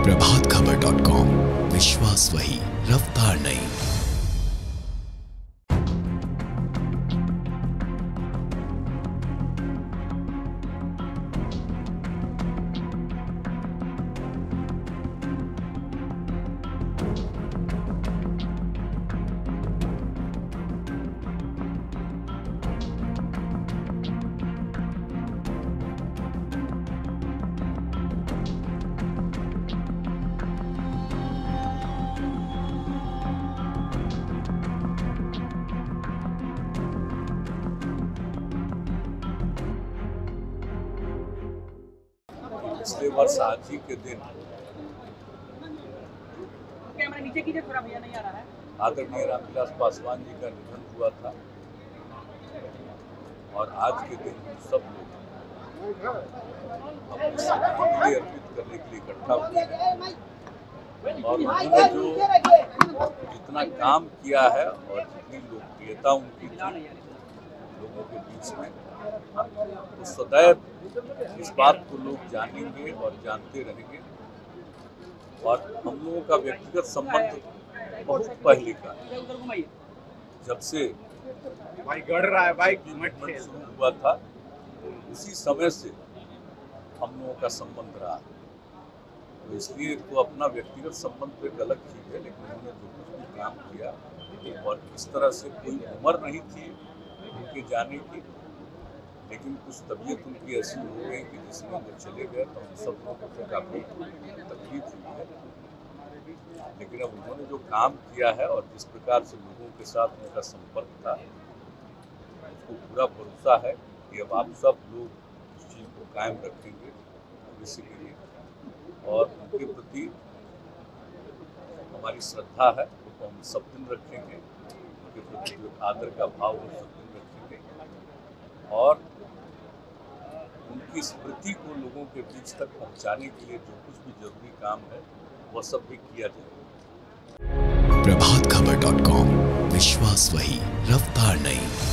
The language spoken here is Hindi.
प्रभातखबर.com, विश्वास वही, रफ्तार नहीं। पिछले वर्ष आज ही के दिन आदरणीय रामविलास पासवान जी का निधन हुआ था और आज के दिन हम सब लोग अपनी श्रद्धांजलि अर्पित करने के लिए इकट्ठा हुए हैं। और उन्होंने जो जितना काम किया है और जितनी लोकप्रियता उनकी थी लोगों के बीच में, तो सदैव इस बात को लोग जानेंगे और जानते रहेंगे। और हम लोगों का व्यक्तिगत संबंध बहुत पहले का है, जब से शुरू हुआ था उसी समय से हम लोगों का संबंध रहा। तो इसलिए तो अपना व्यक्तिगत संबंध तो एक अलग चीज है, लेकिन उन्होंने जो कुछ भी काम किया और इस तरह से कोई उम्र नहीं थी उनके जाने की, लेकिन कुछ तबीयत उनकी ऐसी हो गई कि जिसमें वो चले गए तो हम सब लोगों को काफ़ी तकलीफ हुई है। लेकिन अब उन्होंने जो काम किया है और जिस प्रकार से लोगों के साथ उनका संपर्क था, उसको पूरा भरोसा है कि अब आप सब लोग उस चीज़ को कायम रखेंगे भविष्य के लिए। और उनके प्रति हमारी श्रद्धा है तो हम सब दिन रखेंगे, उनके प्रति जो आदर का भाव वो सब दिन रखेंगे। और उनकी स्मृति को लोगों के बीच तक पहुंचाने के लिए जो कुछ भी जरूरी काम है वह सब भी किया जाएगा। प्रभातखबर.com, विश्वास वही, रफ्तार नहीं।